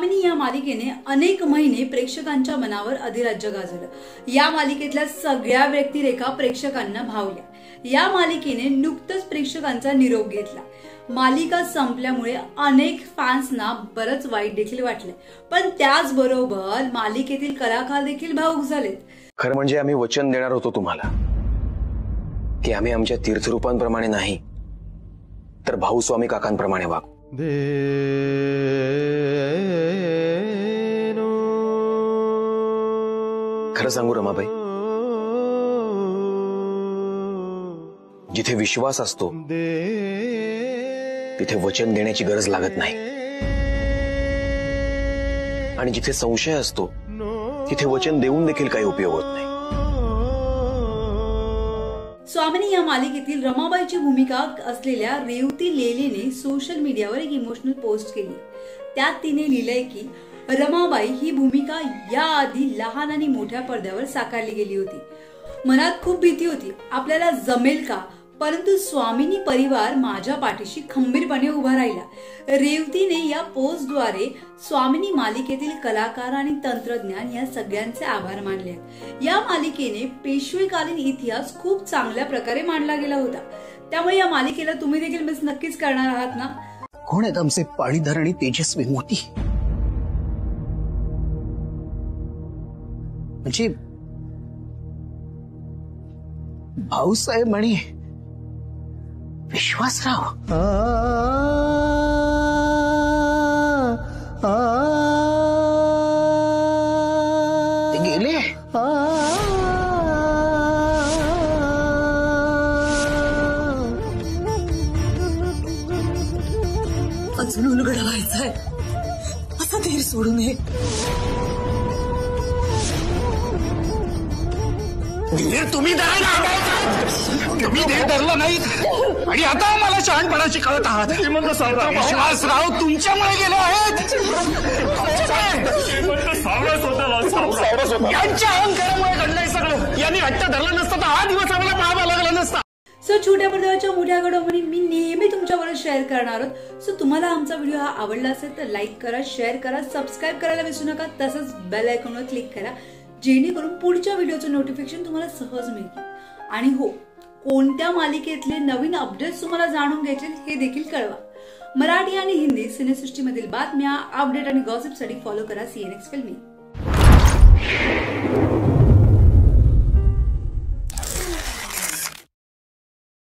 स्वामिनी या मालिकेने अनेक महिने प्रेक्षकांच्या मनावर अधिराज्य गाजवलं। या मालिकेतल्या सगळ्या व्यक्तिरेखा प्रेक्षकांना भावल्या। या मालिकेने नुकतंच प्रेक्षकांचा निरोप घेतला। मालिका संपल्यामुळे अनेक फॅन्सना बरंच वाईट देखील वाटले, पण त्याचबरोबर मालिकेतील कलाकार देखील भावुक झालेत। खरं म्हणजे आम्ही वचन देणार होतो तुम्हाला की आम्ही आमच्या तीर्थरूपांप्रमाणे नाही तर भाऊ स्वामी काकांप्रमाणे वागू। खरं सांगू रमाबाई, जिथे विश्वास असतो तिथे वचन देण्याची गरज लागत नाही, आणि जिथे संशय असतो तिथे वचन देऊन देखील काही उपयोग होत नाही। स्वामिनी या मालिकेतील रमाबाईची भूमिका असलेल्या रेवती लेलेने सोशल मीडियावर एक इमोशनल पोस्ट केली। त्यात तिने लिहिलंय की रमाबाई ही भूमिका याआधी लहान आणि मोठ्या पडद्यावर साकारली गेली होती। मनात खूप भीती होती, आपल्याला जमेल का, परंतु स्वामिनी परिवार माझ्या पाठीशी खंबीरपणे उभा राहिला। रेवतीने या पोस्टद्वारे स्वामिनी मालिकेतील कलाकार आणि तंत्रज्ञान या सगळ्यांचे आभार मानले। या मालिकेने पेशवेकालीन इतिहास खूप चांगल्या प्रकारे मांडला गेला होता, त्यामुळे या मालिकेला तुम्ही देखील मिस नक्कीच करणार आहात ना। कोण आहेत आमचे पाणीधर आणि तेजस्वी मोती? म्हणजे भाऊसाहेब आणि विश्वासराव। ते गेले। अजून उलगडा व्हायचाय, असा धीर सोडू नये। तुम्ही धीर धरला नाही आणि आता मला शहाणपणाची कळत आहात। विश्वासराव तुमच्यामुळे गेले आहेत। यांच्या अहंकारामुळे घडलंय सगळं। यांनी हट्ट धरला नसता तर हा दिवस आम्हाला पाहावा लागला नसता। सो छोट्या पडद्यावरच्या मोठ्या घडामोडी मी नेहमी तुमच्याबरोबर शेअर करणार आहोत। सो तुम्हाला आमचा व्हिडिओ हा आवडला असेल तर लाईक करा, शेअर करा, सबस्क्राईब करायला विसरू नका, तसंच बेल आयकॉनवर क्लिक करा, जेणेकरून पुढच्या व्हिडिओचं नोटिफिकेशन तुम्हाला सहज मिळतील। आणि हो, कोणत्या मालिकेतले नवीन अपडेट्स तुम्हाला जाणून घ्यायचे हे देखील कळवा। मराठी आणि हिंदी सिनेसृष्टीमधील बातम्या, अपडेट आणि गॉसिपसाठी फॉलो करा CNX फिल्मी।